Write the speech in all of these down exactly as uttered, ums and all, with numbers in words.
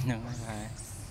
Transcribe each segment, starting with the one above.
Đúng rồi.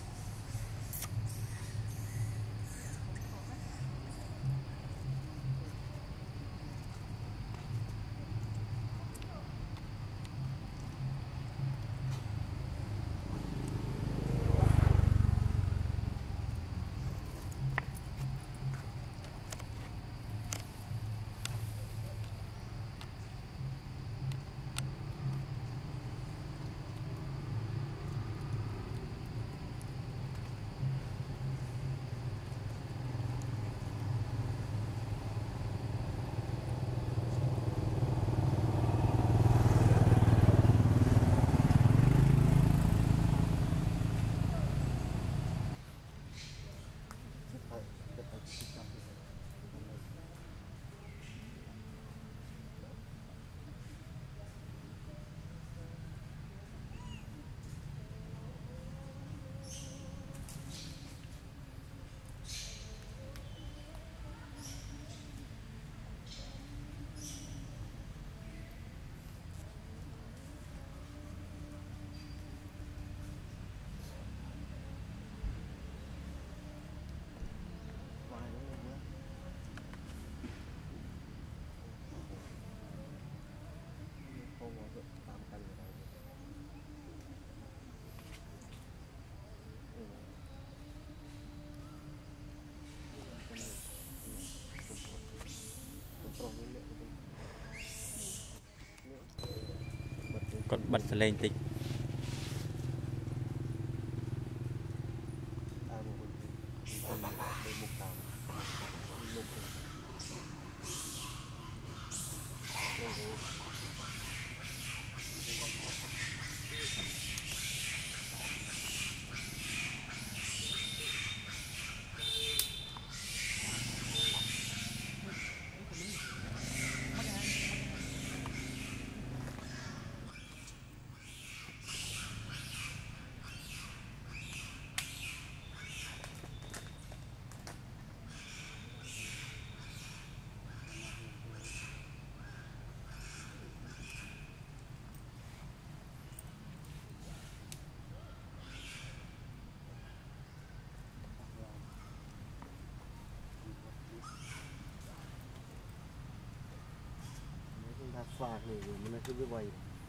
Còn bật lên tí. Phạt này mình cứ vậy.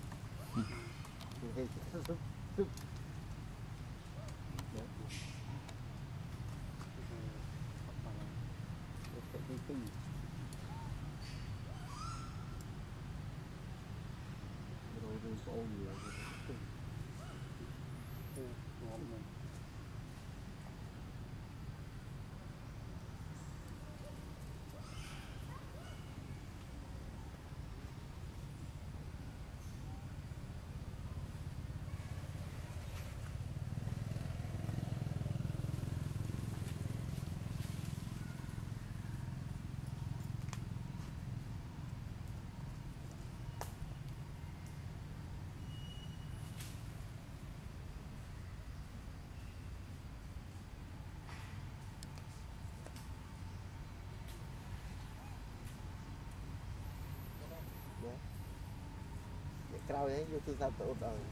Crowd ấy, vô tư sao tự đời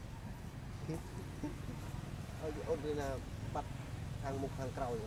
ôn đi là bắt hàng mục hàng crowd rồi.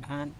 an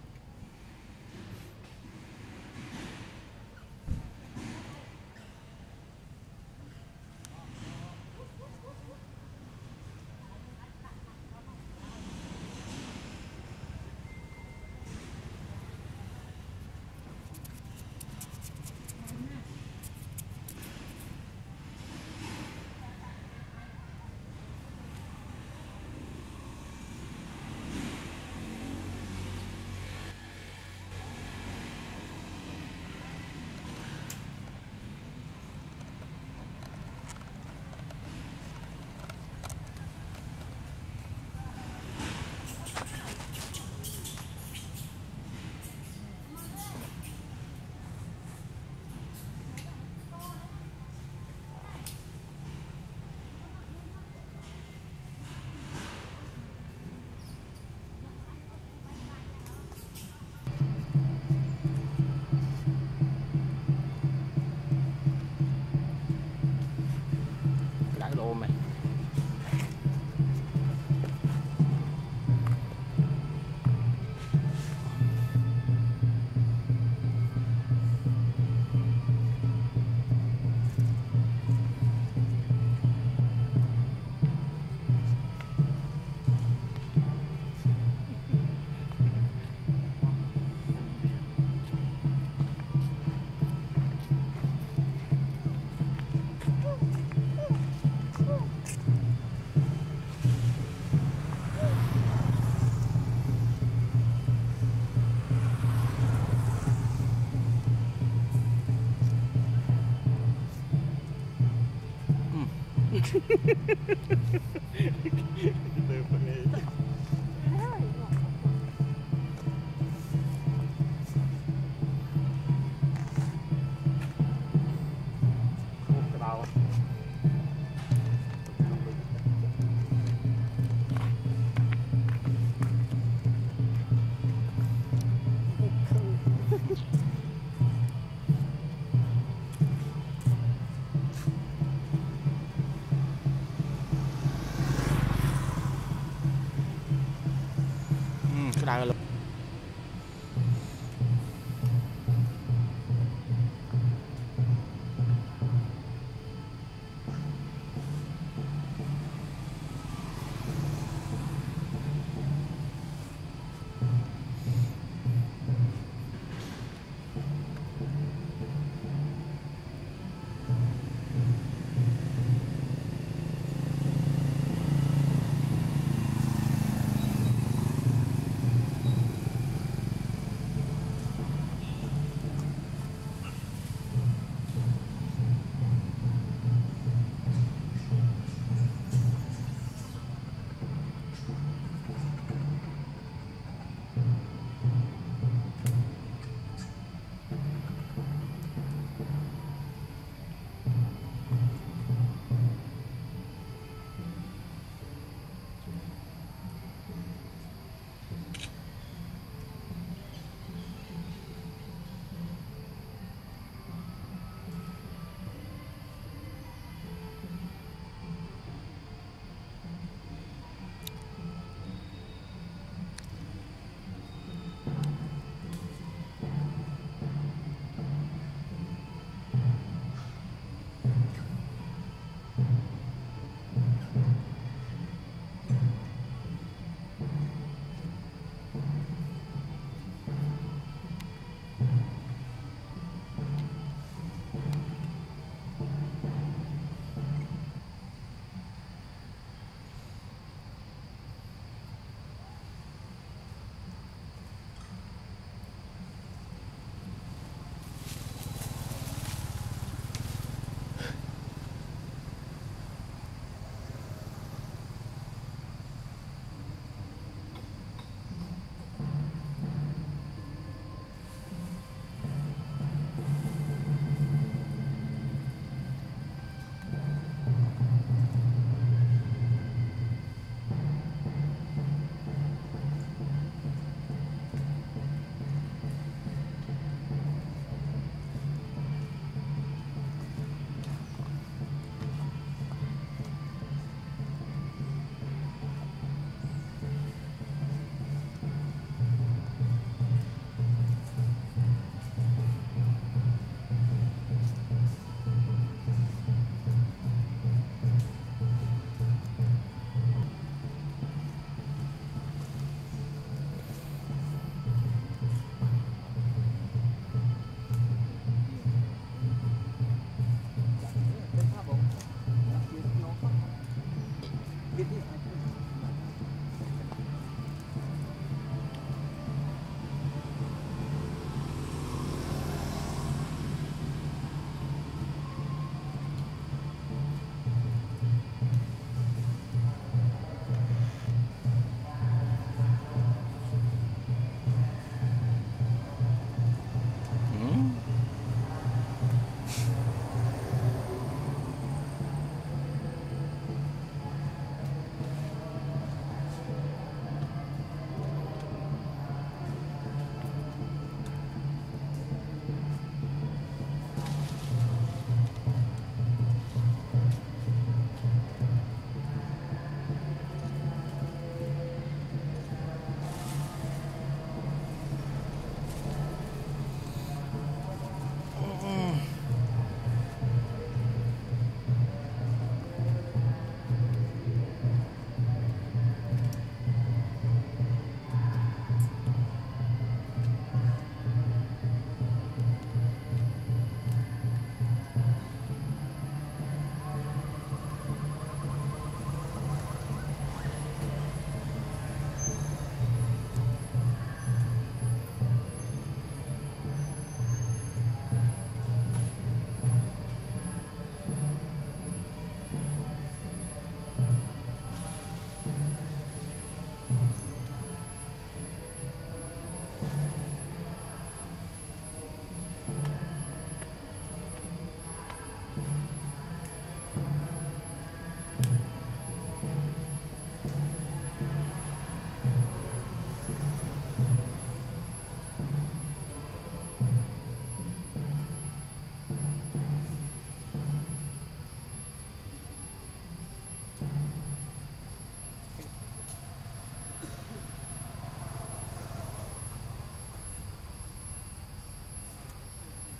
đã đồ mày từ phần này không cái bao cái đài là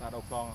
ta đầu con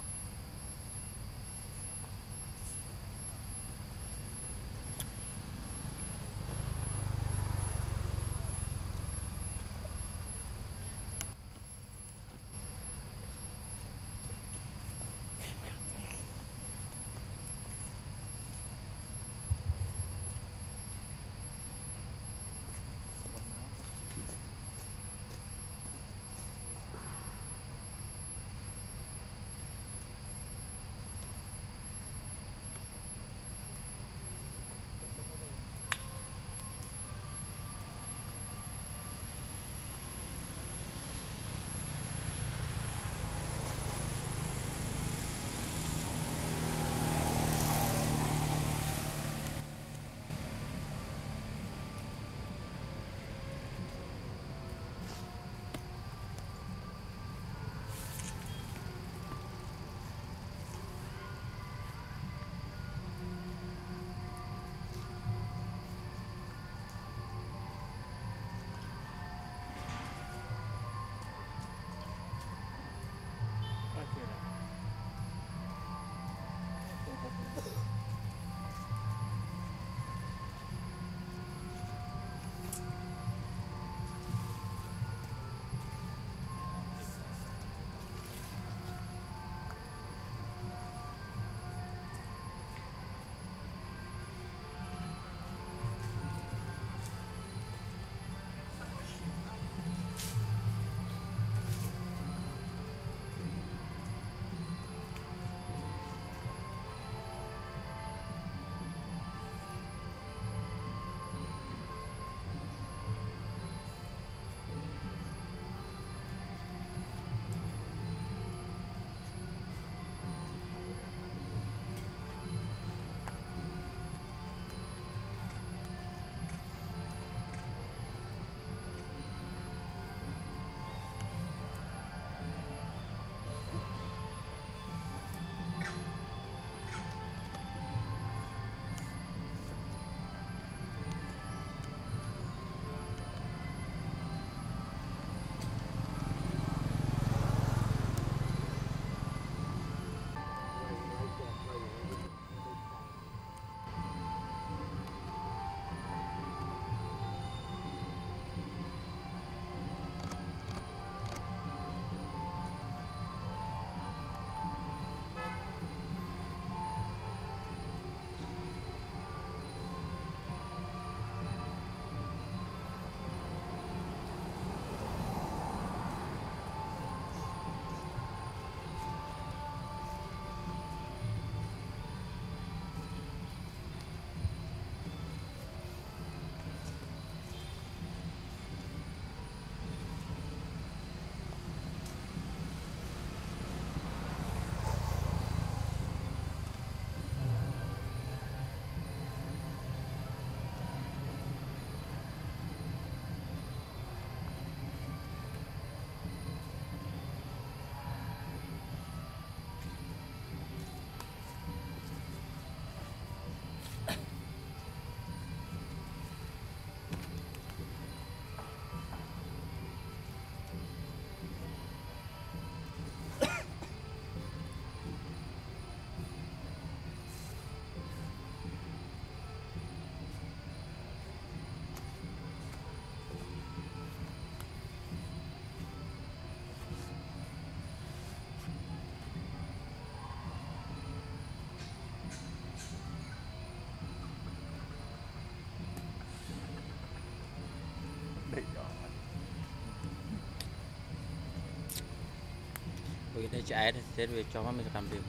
vì đây chạy thế về cho mình làm việc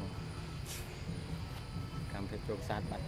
làm việc trộm sát bạn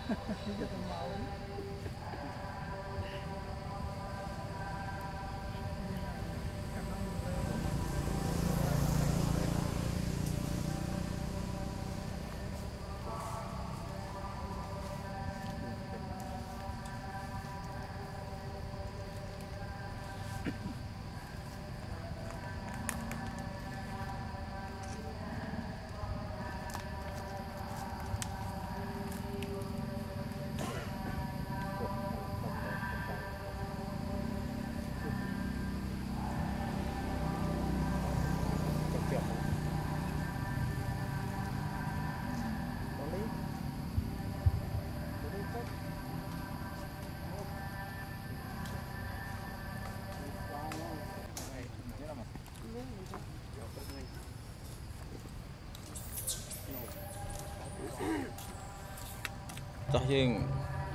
Tao dương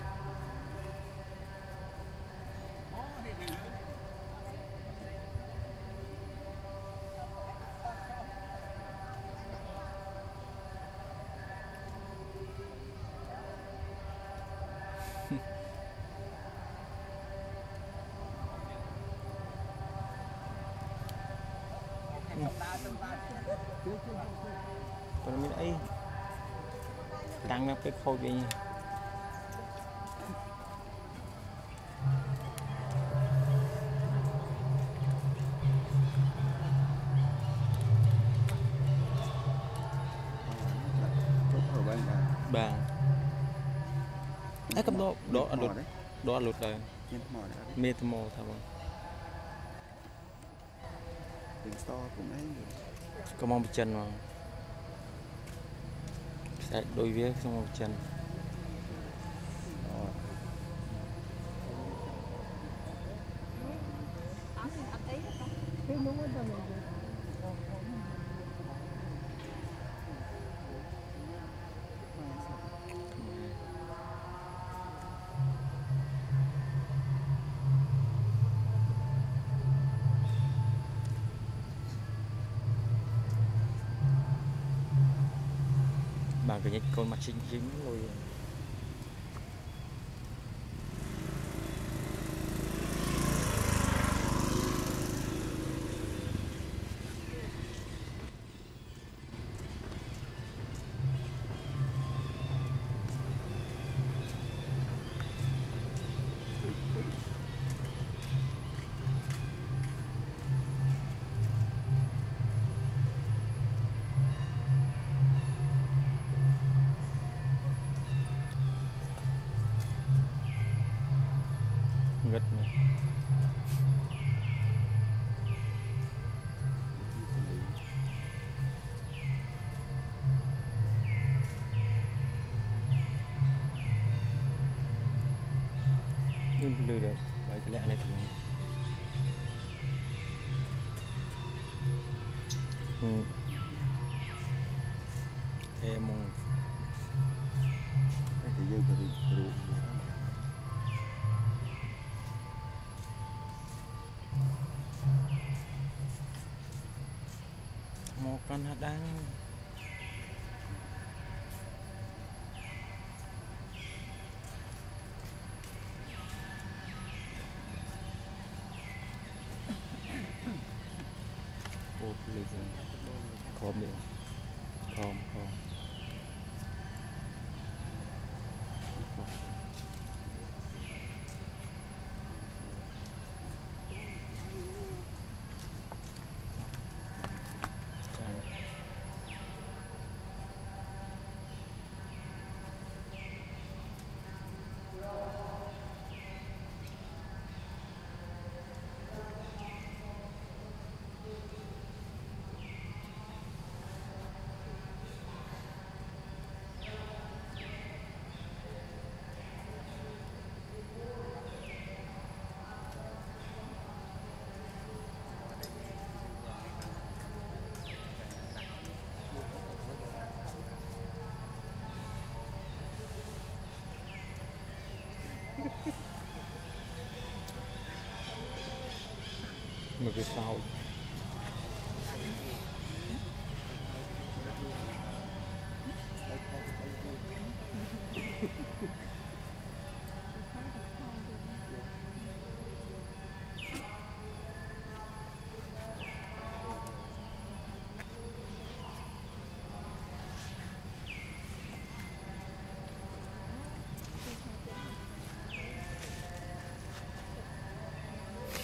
còn mình ấy đang nó cái khôi vậy. Bà ấy cầm đó đó ăn lụt đó ăn lụt rồi mê tơ mò thôi có mong bị chân mà sẽ đôi vía xong một chân bà cái nhách con mặt chính chính rồi ngất này. Nhưng lừa được vậy cái lẽ này thì ừ. Em mong thì dương thì đủ một con hạt đăng ô lì rồi khom đi khom khom một cái sau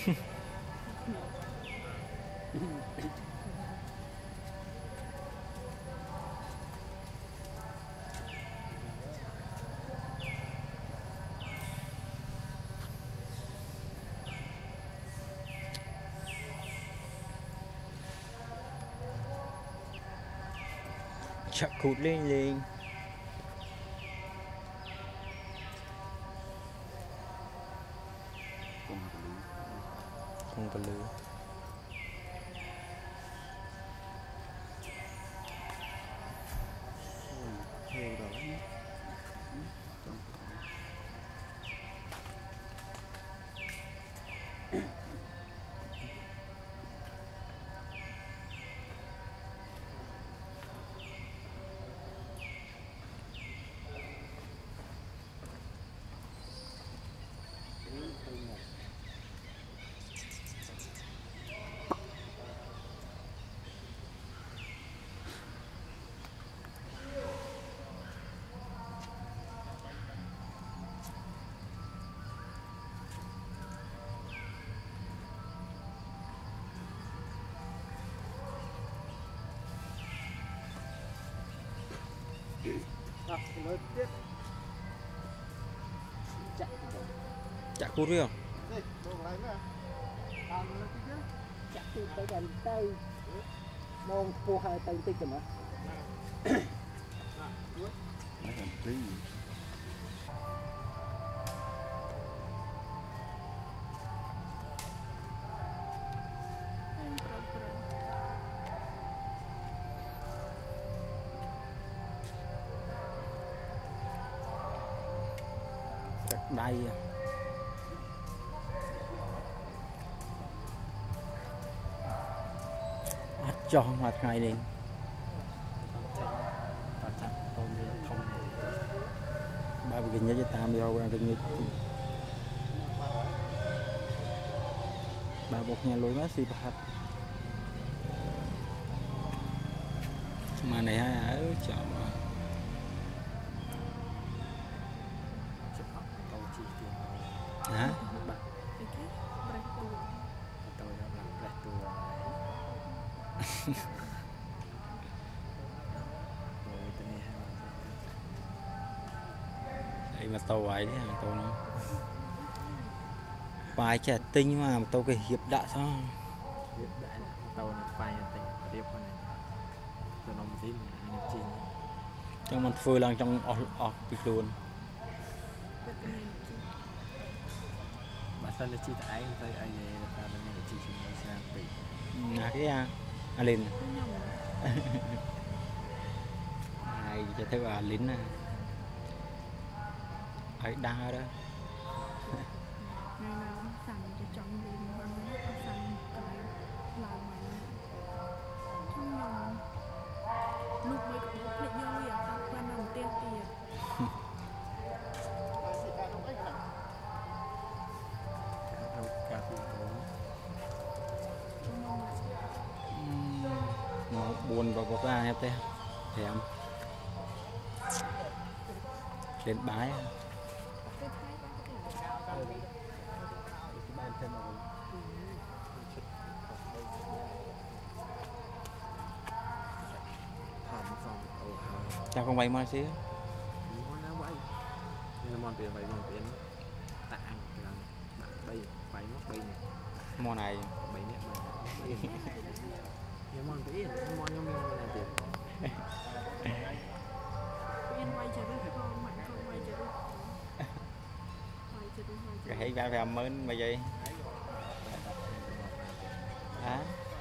Chặt cụt lên lên không có lưới nhiều rồi à, nói tiếp chạy chặt cụt đi không đây đồ này nè làm nó tí chứ chạy từ tới gần tay mong cô hai tay tích rồi mà đây à, cho mặt ngày đi ba mươi nhớ cho tam đâu ra kinh ba một nhà lối nó xì bạc mà này hai ở chọn hả đây mà tàu ấy đấy tàu nó bài trẻ tinh mà tàu cái hiệp đã sao tàu nó bay thì tiếp con này tàu nó một tí mà chín trong mình phơi lần trong ọt ọt bị luôn bản thân là chi tại anh thấy ai này là ta là mình chi chi nó sang tỷ à cái à à lên ai cho thấy bà lính à ấy đang ở đó ngày nào sẵn cho chọn gì mà ăn nó sẵn cái làm mà trong lòng lúc mới có lúc định nhau liền ta quen nằm tiêu tiền cà phê nó buồn vào bọc ra em thế thèm lên bái chào không bay mà xíu món tiền vậy món tiền tạ anh là bạn bay bay mất bay này món này bay nè bay nhưng món tiền món nhóm nhóm này tiền yên quay chờ đấy con mạnh không quay chờ đấy quay chờ đấy quay chờ cái ba phải mến bây giờ hả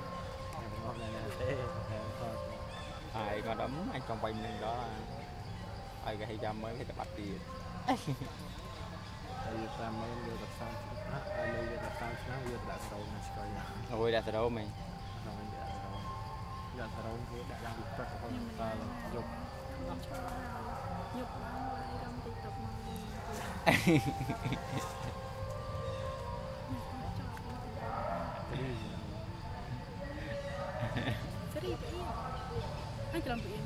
ai có đấm anh trong bay mình đó là ai cái hay mới phải bắt tiền ai ta mới đưa tập sang ai đưa tập sang nó đưa tập sâu nó coi nha ôi đã từ đâu mày rồi đã từ đâu đã từ đâu cứ đã đang bị trật không ta dục không cho nhục lắm qua đây trong tiktok mà cái gì vậy anh chỉ làm việc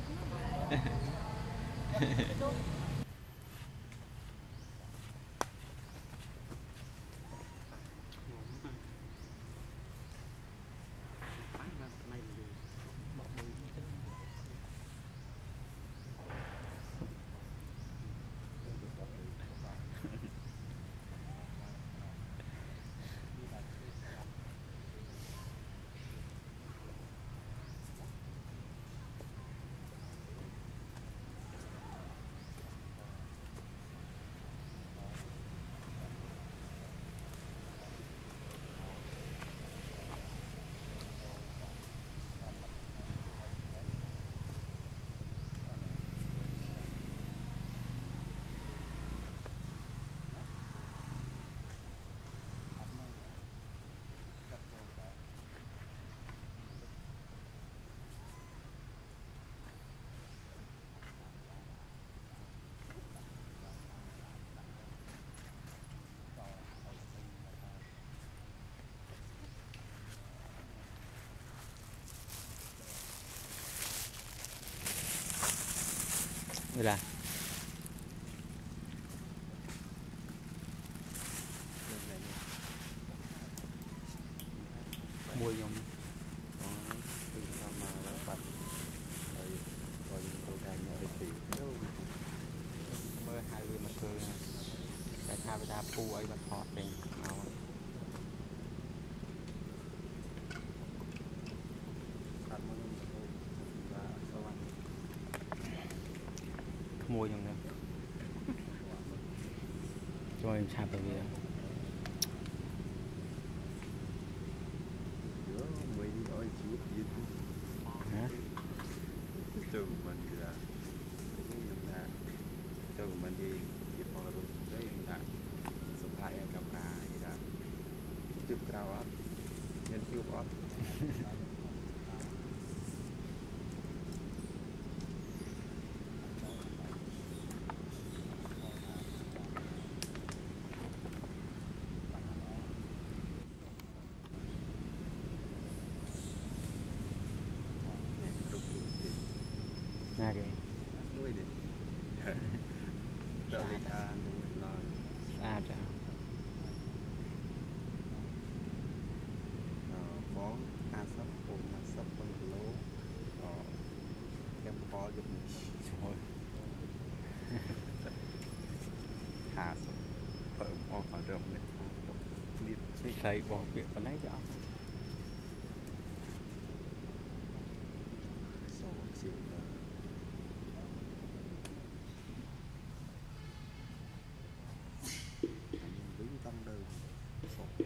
người là mua nhom mơ hai người mà cười cái thà bây giờ phu ấy mà thọt đi nào mua nhom nữa cho em chạp vào kia hả từ mình là cũng như là từ mình đi thì họ là đấy là sủng hạiกับอาที่làจุดเราอ่ะเงินฟิวอ่ะ nghe kìa nuôi đi đợi người ta nuôi lo à chà có a sắp cùng a sắp bằng lố em có được rồi hạ sắp vợ có phải rộng đấy đi cái thầy bỏ việc vào lấy cho số xịn vĩnh tâm đời số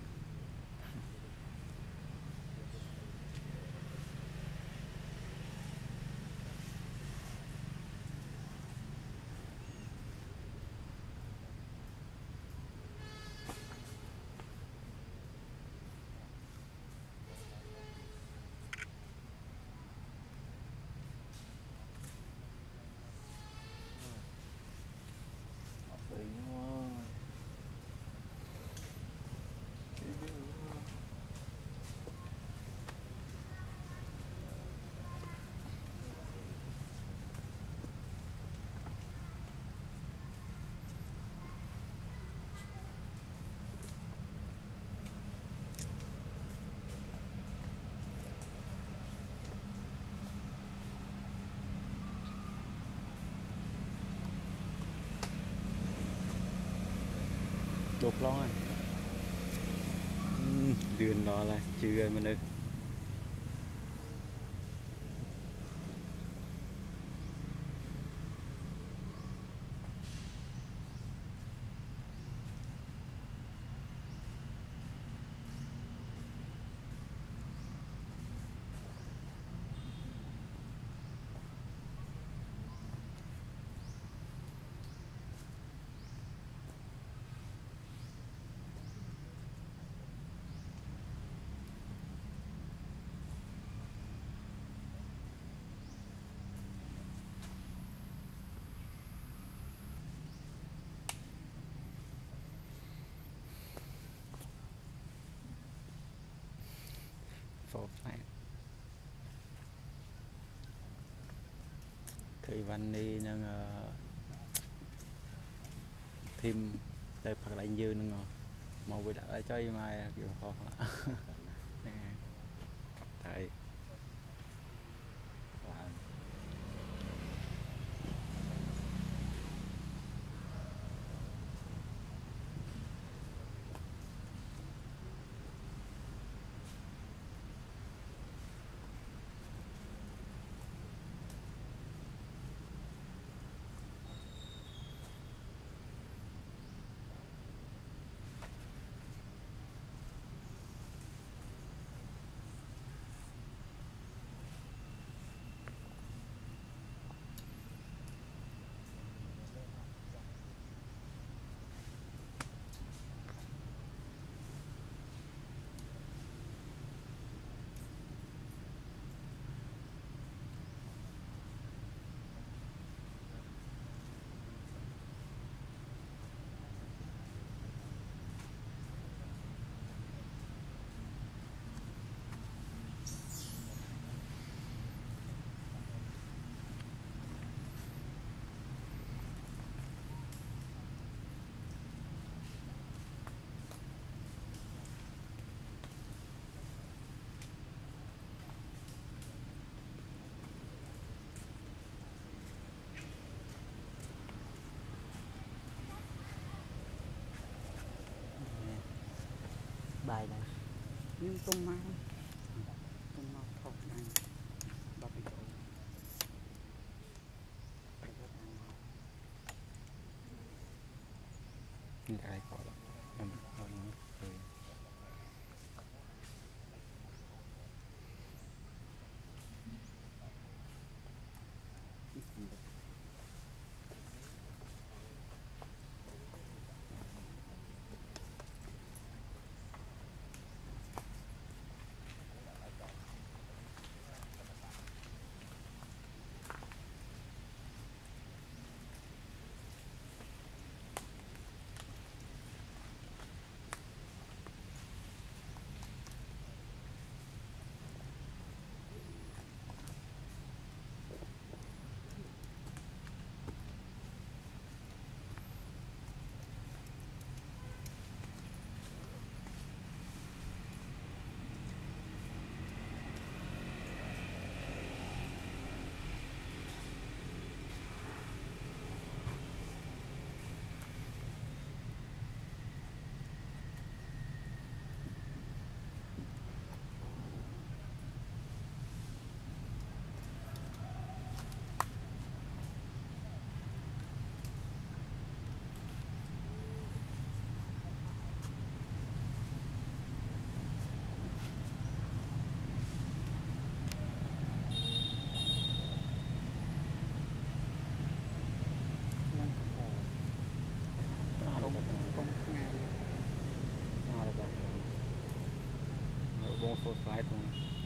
đột lo này đường đó là chưa mà được phổ phải thì văn đi nâng thêm đây phật đại dư nâng màu bị đã cho em ai kiểu khó tại bài này nhưng tung mau tung mau thọc này bắp bị trộn cái có lắm em không cười bông phô phái thôi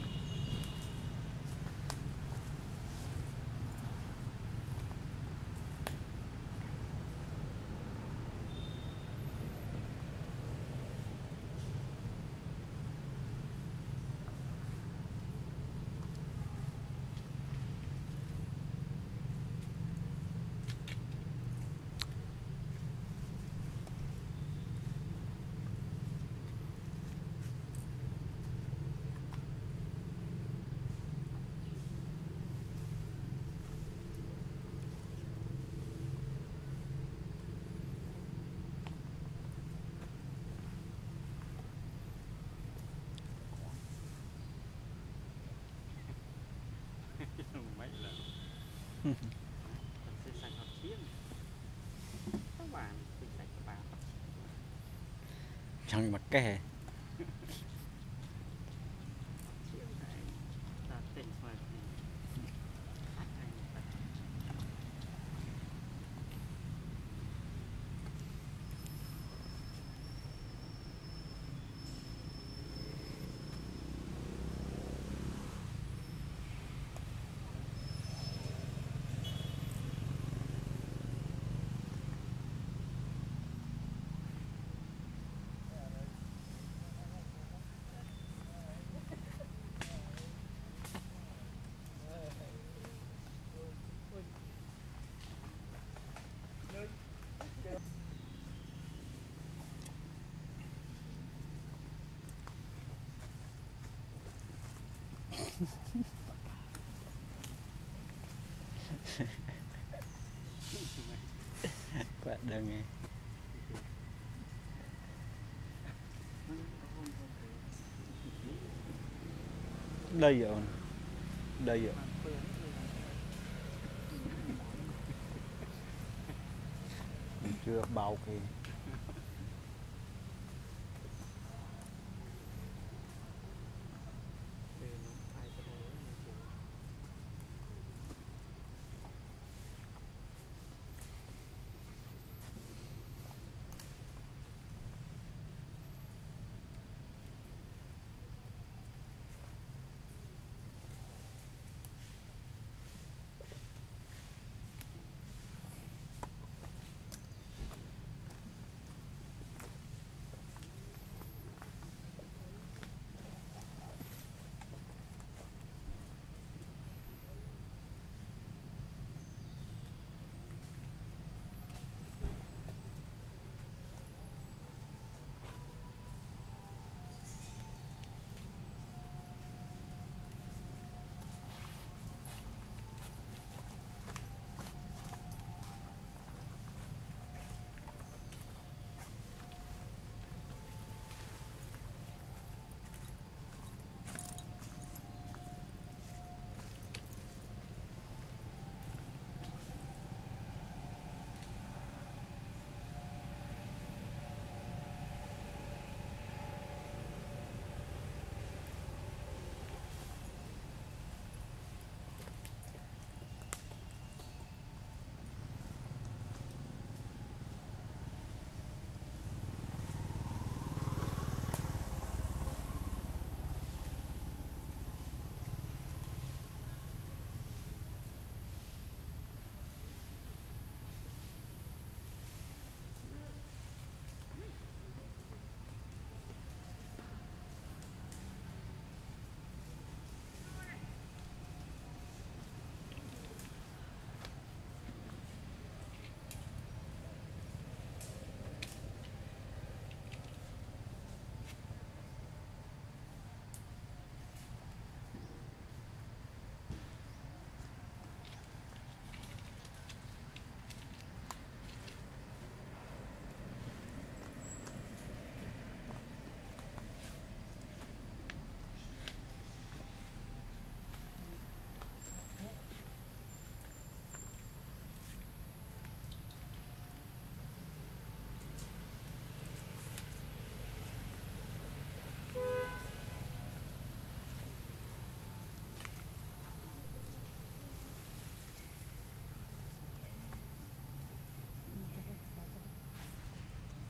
mấy lần mình sẽ sạch học chiếc các bạn sẽ sạch các bạn chẳng mà kè quạt đơn nghe đây rồi đây rồi chưa bao kì